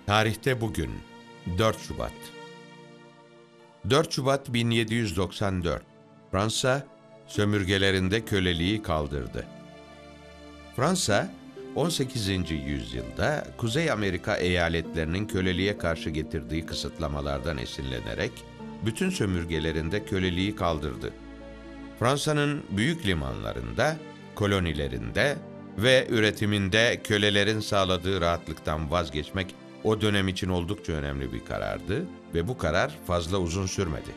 Tarihte bugün 4 Şubat. 4 Şubat 1794. Fransa sömürgelerinde köleliği kaldırdı. Fransa 18. yüzyılda Kuzey Amerika eyaletlerinin köleliğe karşı getirdiği kısıtlamalardan esinlenerek bütün sömürgelerinde köleliği kaldırdı. Fransa'nın büyük limanlarında, kolonilerinde ve üretiminde kölelerin sağladığı rahatlıktan vazgeçmek o dönem için oldukça önemli bir karardı ve bu karar fazla uzun sürmedi.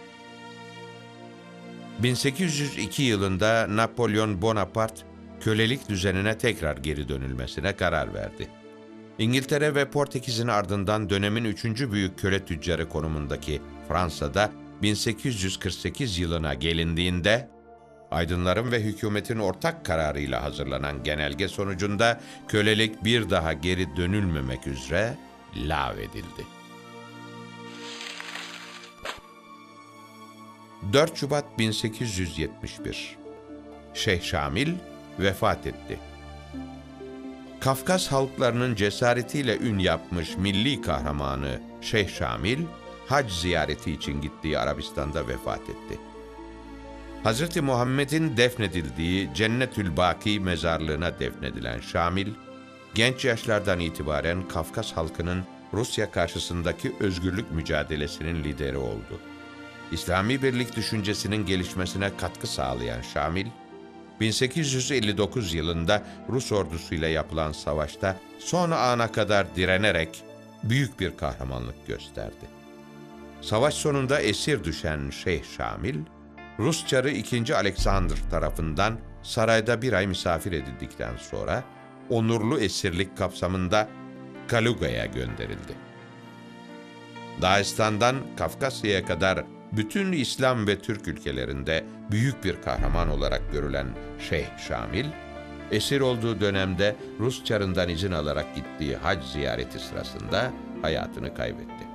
1802 yılında Napolyon Bonaparte, kölelik düzenine tekrar geri dönülmesine karar verdi. İngiltere ve Portekiz'in ardından dönemin 3. büyük köle tüccarı konumundaki Fransa'da 1848 yılına gelindiğinde, aydınların ve hükümetin ortak kararıyla hazırlanan genelge sonucunda kölelik bir daha geri dönülmemek üzere lağvedildi. 4 Şubat 1871. Şeyh Şamil vefat etti. Kafkas halklarının cesaretiyle ün yapmış milli kahramanı Şeyh Şamil, hac ziyareti için gittiği Arabistan'da vefat etti. Hz. Muhammed'in defnedildiği Cennetül-Baki mezarlığına defnedilen Şamil, genç yaşlardan itibaren Kafkas halkının Rusya karşısındaki özgürlük mücadelesinin lideri oldu. İslami birlik düşüncesinin gelişmesine katkı sağlayan Şamil, 1859 yılında Rus ordusuyla yapılan savaşta son ana kadar direnerek büyük bir kahramanlık gösterdi. Savaş sonunda esir düşen Şeyh Şamil, Rus Çarı II. Alexander tarafından sarayda bir ay misafir edildikten sonra onurlu esirlik kapsamında Kaluga'ya gönderildi. Dağistan'dan Kafkasya'ya kadar bütün İslam ve Türk ülkelerinde büyük bir kahraman olarak görülen Şeyh Şamil, esir olduğu dönemde Rus Çarı'ndan izin alarak gittiği hac ziyareti sırasında hayatını kaybetti.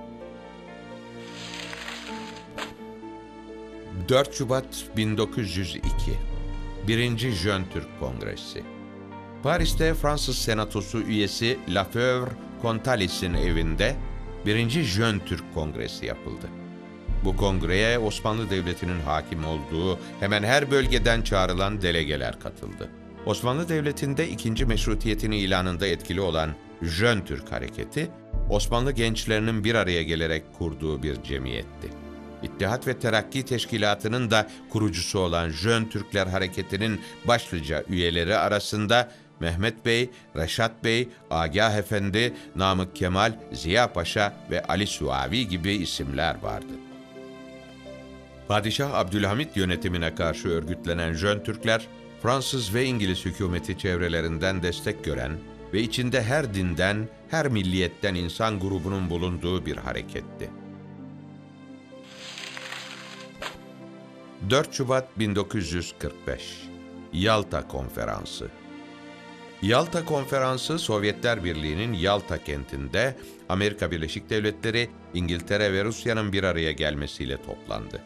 4 Şubat 1902. 1. Jön Türk Kongresi. Paris'te Fransız Senatosu üyesi Lafleur Contalis'in evinde 1. Jön Türk Kongresi yapıldı. Bu kongreye Osmanlı Devleti'nin hakim olduğu hemen her bölgeden çağrılan delegeler katıldı. Osmanlı Devleti'nde 2. Meşrutiyet'in ilanında etkili olan Jön Türk Hareketi, Osmanlı gençlerinin bir araya gelerek kurduğu bir cemiyetti. İttihat ve Terakki Teşkilatı'nın da kurucusu olan Jön Türkler Hareketi'nin başlıca üyeleri arasında Mehmet Bey, Reşat Bey, Agah Efendi, Namık Kemal, Ziya Paşa ve Ali Suavi gibi isimler vardı. Padişah Abdülhamit yönetimine karşı örgütlenen Jön Türkler, Fransız ve İngiliz hükümeti çevrelerinden destek gören ve içinde her dinden, her milliyetten insan grubunun bulunduğu bir hareketti. 4 Şubat 1945. Yalta Konferansı. Yalta Konferansı, Sovyetler Birliği'nin Yalta kentinde Amerika Birleşik Devletleri, İngiltere ve Rusya'nın bir araya gelmesiyle toplandı.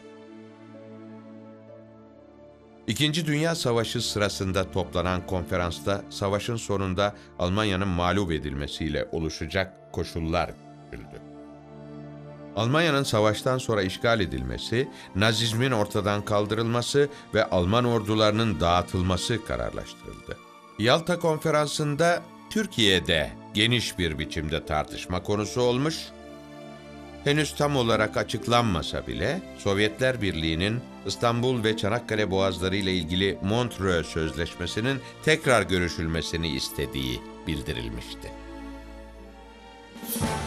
İkinci Dünya Savaşı sırasında toplanan konferansta savaşın sonunda Almanya'nın mağlup edilmesiyle oluşacak koşullar görüldü. Almanya'nın savaştan sonra işgal edilmesi, Nazizmin ortadan kaldırılması ve Alman ordularının dağıtılması kararlaştırıldı. Yalta Konferansı'nda Türkiye'de geniş bir biçimde tartışma konusu olmuş, henüz tam olarak açıklanmasa bile Sovyetler Birliği'nin İstanbul ve Çanakkale boğazları ile ilgili Montreux Sözleşmesi'nin tekrar görüşülmesini istediği bildirilmişti.